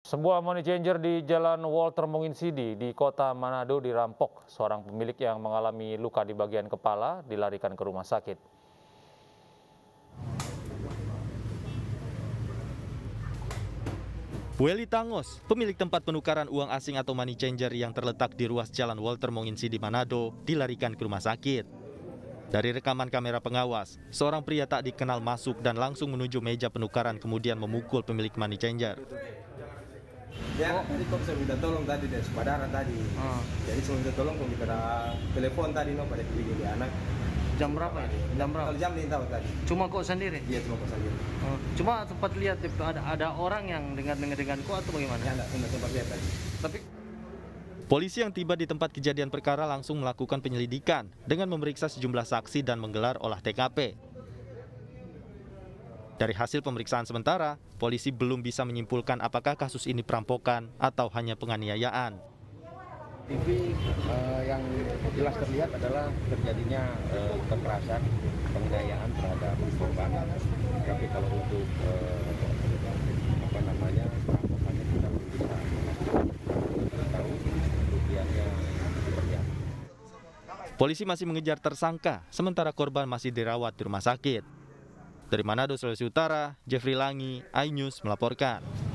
Sebuah money changer di Jalan Walter Monginsidi di Kota Manado dirampok. Seorang pemilik yang mengalami luka di bagian kepala dilarikan ke rumah sakit. Welly Tangos, pemilik tempat penukaran uang asing atau money changer yang terletak di ruas Jalan Walter Monginsidi Manado, dilarikan ke rumah sakit. Dari rekaman kamera pengawas, seorang pria tak dikenal masuk dan langsung menuju meja penukaran kemudian memukul pemilik money changer. Ya, tadi kok saya minta tolong tadi dari saudara tadi. Jadi saya minta tolong kok minta telepon tadi pada bikin anak. Jam berapa ini? Jam berapa? Kalau jam ini tahu tadi. Cuma kok sendiri? Iya, cuma kok sendiri. Cuma sempat lihat ada orang yang dengan kok atau bagaimana? Ya, enggak sempat lihat tadi. Tapi polisi yang tiba di tempat kejadian perkara langsung melakukan penyelidikan dengan memeriksa sejumlah saksi dan menggelar olah TKP. Dari hasil pemeriksaan sementara, polisi belum bisa menyimpulkan apakah kasus ini perampokan atau hanya penganiayaan. TV yang jelas terlihat adalah terjadinya kekerasan, penganiayaan terhadap korban. Tapi kalau untuk perampokannya kita belum bisa tahu kerugiannya seperti apa. Polisi masih mengejar tersangka, sementara korban masih dirawat di rumah sakit. Dari Manado, Sulawesi Utara, Jeffrey Langi, iNews melaporkan.